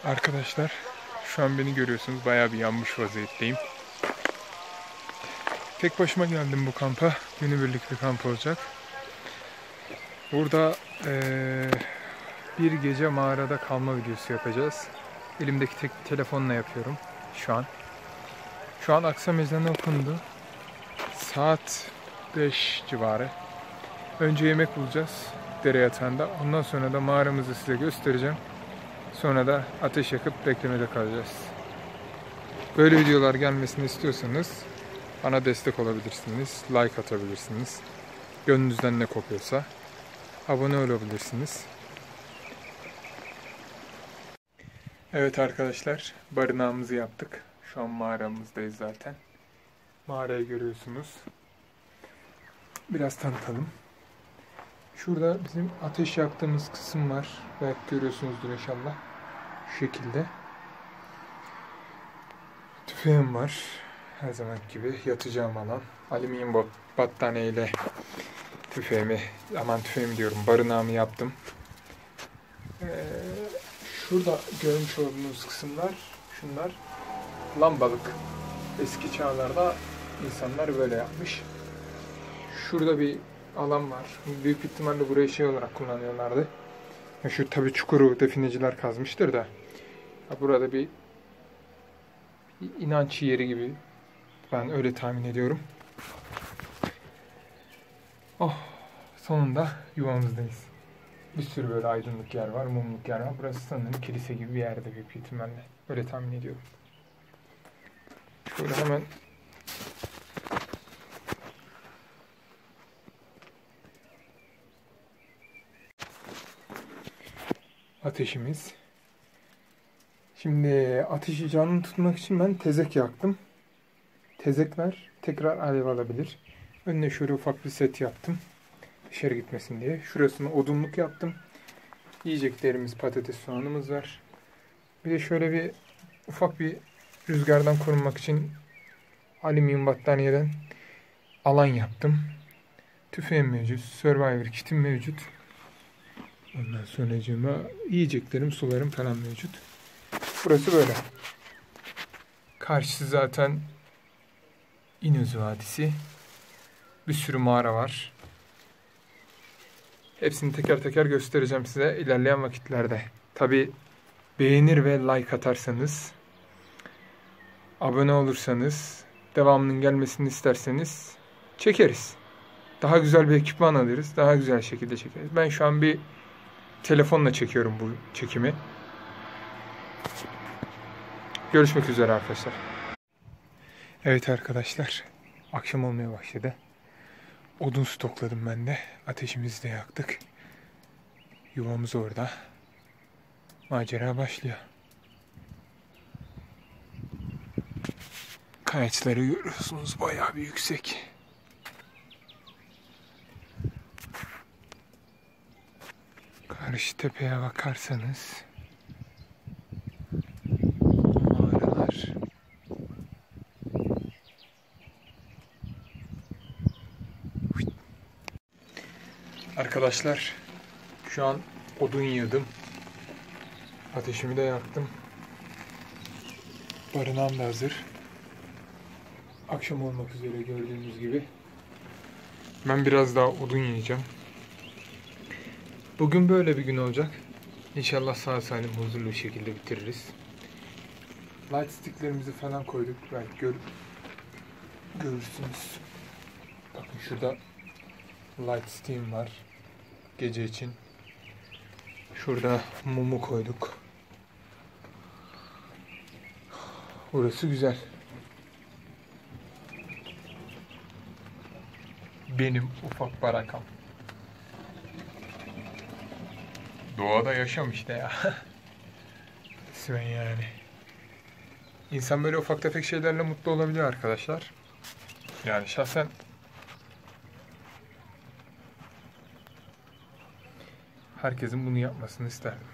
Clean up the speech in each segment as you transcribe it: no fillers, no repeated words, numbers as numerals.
Arkadaşlar şu an beni görüyorsunuz, bayağı bir yanmış vaziyetteyim. Tek başıma geldim bu kampa. Günübirlik bir kamp olacak. Burada bir gece mağarada kalma videosu yapacağız. Elimdeki tek telefonla yapıyorum şu an. Şu an akşam ezanı okundu. Saat 5 civarı. Önce yemek bulacağız dere yatağında. Ondan sonra da mağaramızı size göstereceğim. Sonra da ateş yakıp beklemede kalacağız. Böyle videolar gelmesini istiyorsanız bana destek olabilirsiniz. Like atabilirsiniz. Gönlünüzden ne kopuyorsa abone olabilirsiniz. Evet arkadaşlar, barınağımızı yaptık. Şu an mağaramızdayız zaten. Mağarayı görüyorsunuz. Biraz tanıtalım. Şurada bizim ateş yaktığımız kısım var. Belki görüyorsunuzdur inşallah. Şu şekilde. Tüfeğim var. Her zaman gibi yatacağım alan. Alüminyum battaniyeyle tüfeğimi diyorum, barınağımı yaptım. Şurada görmüş olduğunuz kısımlar, şunlar lambalık. Eski çağlarda insanlar böyle yapmış. Şurada bir alan var. Büyük ihtimalle burayı şey olarak kullanıyorlardı. Şu tabii çukuru defineciler kazmıştır da. Burada bir inanç yeri gibi. Ben öyle tahmin ediyorum. Oh, sonunda yuvamızdayız. Bir sürü böyle aydınlık yer var, mumluk yer var. Burası sanırım kilise gibi bir yerde büyük ihtimalle. Öyle tahmin ediyorum. Şöyle hemen ateşimiz. Şimdi ateşi canlı tutmak için ben tezek yaktım. Tezekler tekrar alev alabilir. Önüne şöyle ufak bir set yaptım. Dışarı gitmesin diye. Şurasını odunluk yaptım. Yiyeceklerimiz, patates, soğanımız var. Bir de şöyle bir ufak bir rüzgardan korunmak için alüminyum battaniyeden alan yaptım. Tüfeğim mevcut. Survivor kitim mevcut. Ondan sonracığıma yiyeceklerim, sularım falan mevcut. Burası böyle. Karşısı zaten İnöz Vadisi. Bir sürü mağara var. Hepsini teker teker göstereceğim size ilerleyen vakitlerde. Tabi beğenir ve like atarsanız, abone olursanız, devamının gelmesini isterseniz çekeriz. Daha güzel bir ekipman alırız. Daha güzel şekilde çekeriz. Ben şu an bir telefonla çekiyorum bu çekimi. Görüşmek üzere arkadaşlar. Evet arkadaşlar, akşam olmaya başladı. Odun stokladım ben de. Ateşimizi de yaktık. Yuvamız orada. Macera başlıyor. Kayaçları görüyorsunuz, bayağı bir yüksek. Karşı tepeye bakarsanız mağaralar. Arkadaşlar şu an odun yığdım. Ateşimi de yaktım. Barınağım da hazır. Akşam olmak üzere gördüğünüz gibi. Ben biraz daha odun yiyeceğim. Bugün böyle bir gün olacak. İnşallah sağ salim huzurlu bir şekilde bitiririz. Light sticklerimizi falan koyduk. Belki görürsünüz. Bakın şurada light stick'im var. Gece için. Şurada mumu koyduk. Burası güzel. Benim ufak barakam. Doğada yaşam işte ya. Resmen yani. İnsan böyle ufak tefek şeylerle mutlu olabiliyor arkadaşlar. Yani şahsen herkesin bunu yapmasını isterdim.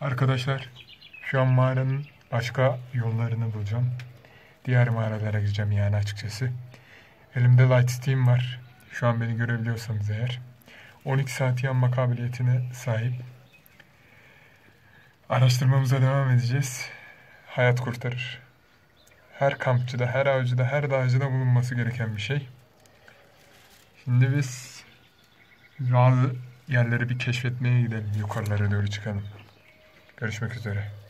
Arkadaşlar, şu an mağaranın başka yollarını bulacağım. Diğer mağaralara gideceğim yani açıkçası. Elimde light steam var. Şu an beni görebiliyorsanız eğer. 12 saat yanma kabiliyetine sahip. Araştırmamıza devam edeceğiz. Hayat kurtarır. Her kampçıda, her avcıda, her dağcıda bulunması gereken bir şey. Şimdi biz bazı yerleri bir keşfetmeye gidelim. Yukarılara doğru çıkalım. Görüşmek üzere.